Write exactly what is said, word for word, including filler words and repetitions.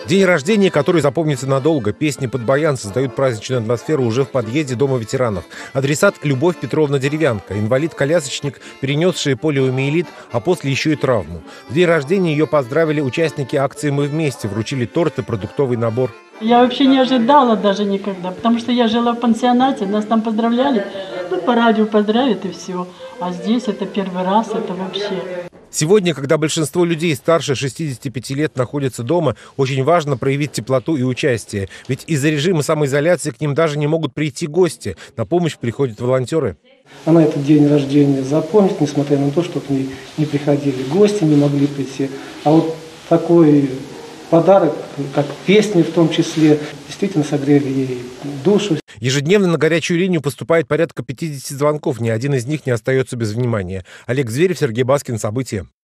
День рождения, который запомнится надолго. Песни под баян создают праздничную атмосферу уже в подъезде Дома ветеранов. Адресат – Любовь Петровна Деревянко, инвалид-колясочник, перенесший полиомиелит, а после еще и травму. В день рождения ее поздравили участники акции «Мы вместе», вручили торт и продуктовый набор. Я вообще не ожидала даже никогда, потому что я жила в пансионате, нас там поздравляли, ну, по радио поздравят и все. А здесь это первый раз, это вообще... Сегодня, когда большинство людей старше шестидесяти пяти лет находятся дома, очень важно проявить теплоту и участие. Ведь из-за режима самоизоляции к ним даже не могут прийти гости. На помощь приходят волонтеры. Она этот день рождения запомнит, несмотря на то, что к ней не приходили гости, не могли прийти. А вот такой подарок, как песни в том числе, действительно согрели ей душу. Ежедневно на горячую линию поступает порядка пятидесяти звонков. Ни один из них не остается без внимания. Олег Зверев, Сергей Баскин. События.